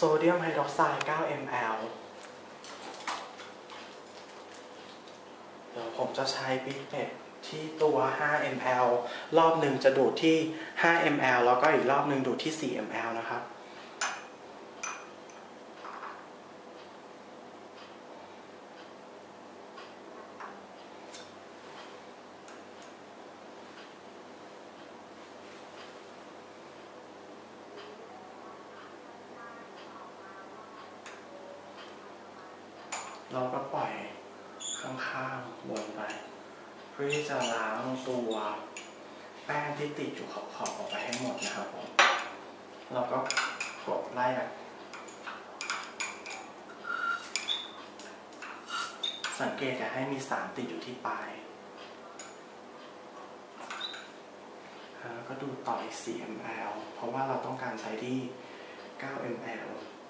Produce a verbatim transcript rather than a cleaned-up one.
เดียมไฮดรอกไซด์ เก้า มิลลิลิตร เดี๋ยวผมจะใช้ปิเปตที่ตัว ห้า มิลลิลิตร รอบหนึ่งจะดูดที่ ห้า มิลลิลิตร แล้วก็อีกรอบหนึ่งดูดที่ สี่ มิลลิลิตร นะครับเราก็ปล่อยข้างๆวนไปเพื่อที่จะล้างตัวแป้งที่ติดอยู่ขอบๆออกไปให้หมดนะครับผมเราก็กดไล่สังเกตอย่าให้มีสารติดอยู่ที่ปลายแล้วก็ดูต่ออีก สี่ มิลลิลิตร เพราะว่าเราต้องการใช้ที่ เก้า มิลลิลิตร